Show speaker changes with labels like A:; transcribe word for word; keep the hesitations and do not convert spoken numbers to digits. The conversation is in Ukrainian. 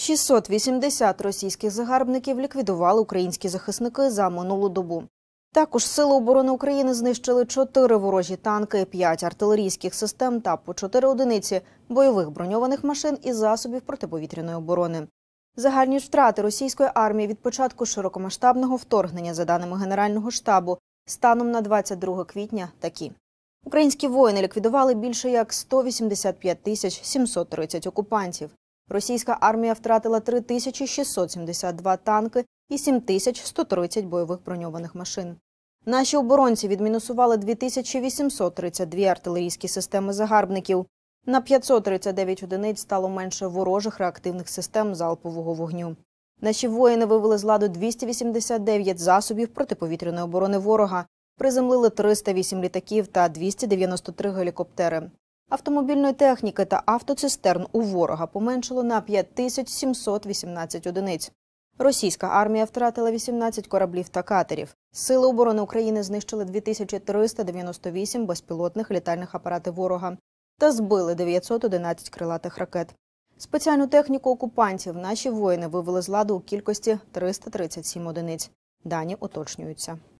A: шістсот вісімдесят російських загарбників ліквідували українські захисники за минулу добу. Також Сили оборони України знищили чотири ворожі танки, п'ять артилерійських систем та по чотири одиниці бойових броньованих машин і засобів протиповітряної оборони. Загальні втрати російської армії від початку широкомасштабного вторгнення, за даними Генерального штабу, станом на двадцять друге квітня такі. Українські воїни ліквідували більше як сто вісімдесят п'ять тисяч сімсот тридцять окупантів. Російська армія втратила три тисячі шістсот сімдесят два танки і сім тисяч сто тридцять бойових броньованих машин. Наші оборонці відмінусували дві тисячі вісімсот тридцять дві артилерійські системи загарбників. На п'ятсот тридцять дев'ять одиниць стало менше ворожих реактивних систем залпового вогню. Наші воїни вивели з ладу двісті вісімдесят дев'ять засобів протиповітряної оборони ворога, приземлили триста вісім літаків та двісті дев'яносто три гелікоптери. Автомобільної техніки та автоцистерн у ворога поменшало на п'ять тисяч сімсот вісімнадцять одиниць. Російська армія втратила вісімнадцять кораблів та катерів. Сили оборони України знищили дві тисячі триста дев'яносто вісім безпілотних літальних апаратів ворога та збили дев'ятсот одинадцять крилатих ракет. Спеціальну техніку окупантів наші воїни вивели з ладу у кількості триста тридцять сім одиниць. Дані уточнюються.